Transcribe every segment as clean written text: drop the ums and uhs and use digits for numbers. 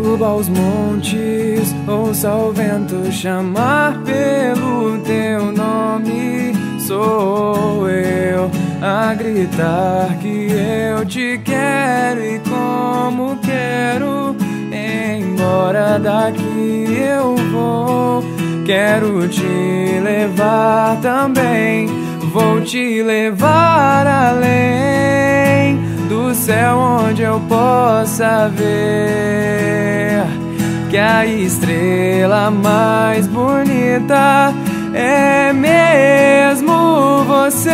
Suba aos montes, ouça o vento chamar pelo teu nome. Sou eu a gritar que eu te quero e como quero. Embora daqui eu vou, quero te levar também. Vou te levar além do céu onde eu possa ver que a estrela mais bonita é mesmo você.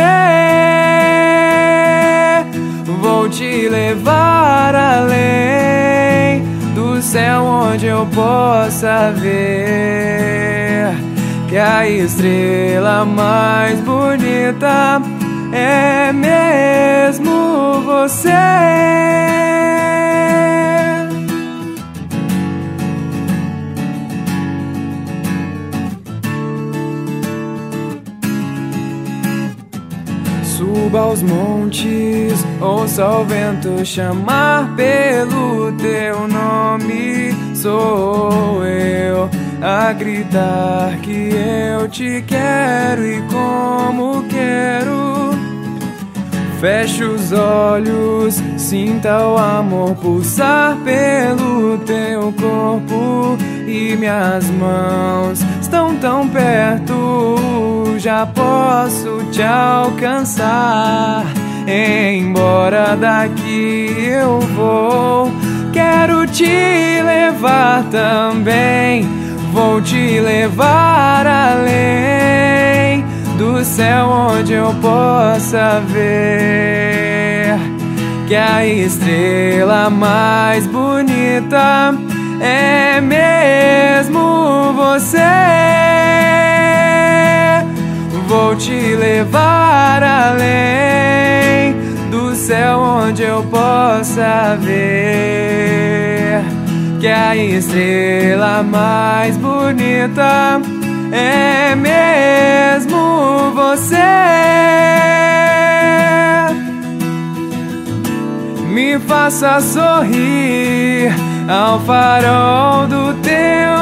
Vou te levar além do céu onde eu possa ver que a estrela mais bonita é mesmo você. Suba aos montes, ouça o vento chamar pelo teu nome. Sou eu a gritar que eu te quero e como quero. Feche os olhos, sinta o amor pulsar pelo teu corpo. E minhas mãos estão tão perto, já posso te alcançar. Embora daqui eu vou, quero te levar também. Vou te levar além do céu onde eu possa ver que a estrela mais bonita é mesmo você. Vou te levar além do céu onde eu possa ver que a estrela mais bonita é mesmo você. Me faça sorrir ao farol do teu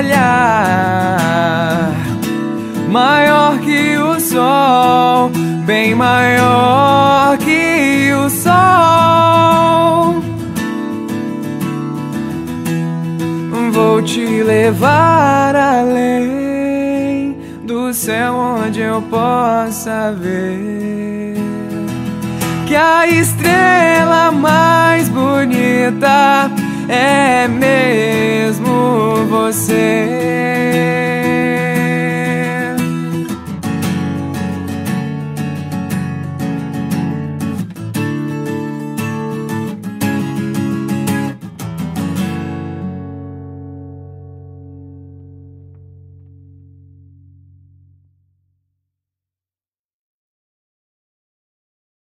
olhar, maior que o sol, bem maior que o sol. Vou te levar além do céu onde eu possa ver que a estrela mais bonita é mesmo você.